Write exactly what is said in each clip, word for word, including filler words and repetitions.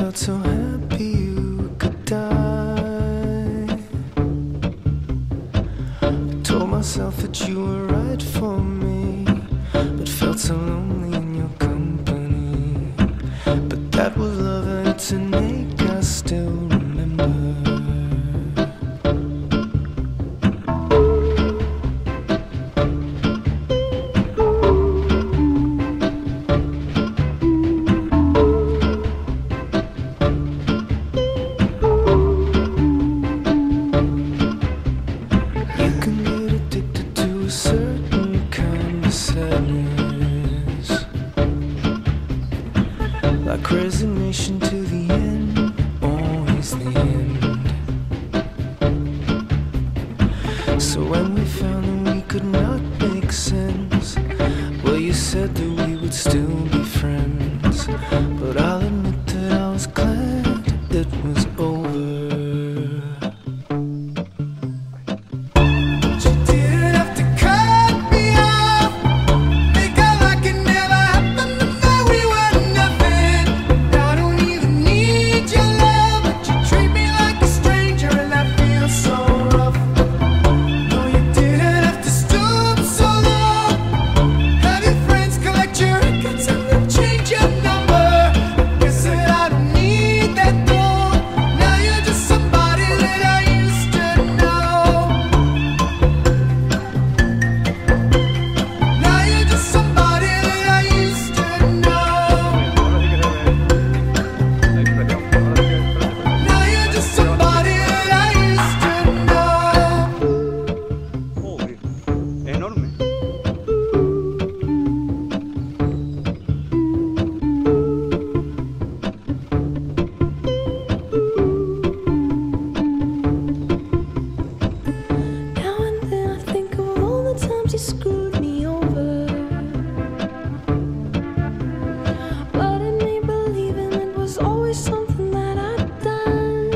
felt so happy you could die. I told myself that you were right for me, but felt so lonely in your company. But that was love and it's an ache I still remember. Like resignation to the end, always the end. So when we found that we could not make sense, well, you said that we would still be friends. But I'll admit that I was glad it was over. You screwed me over, but in me believing it was always something that I'd done.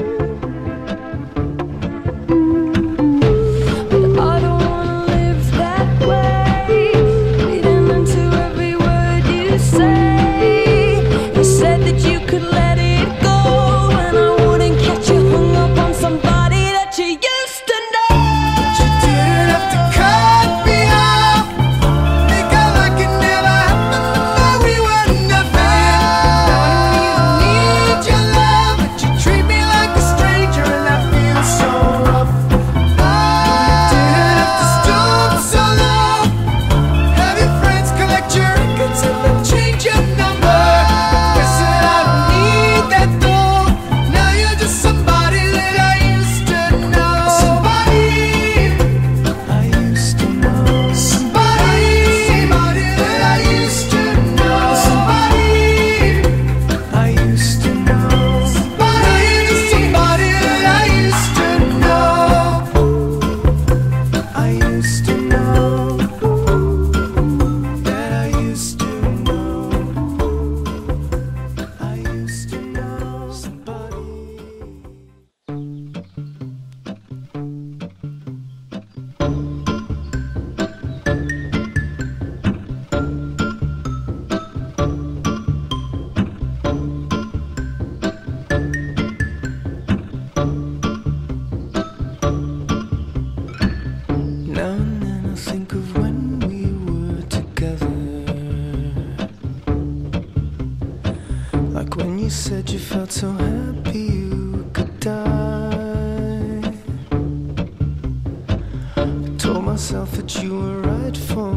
But I don't wanna live that way, reading into every word you say. You said that you could let it go, and I wouldn't catch you hung up on somebody that you used to know. But you didn't have to cut me. Now and then I think of when we were together, like when you said you felt so happy you could die. I told myself that you were right for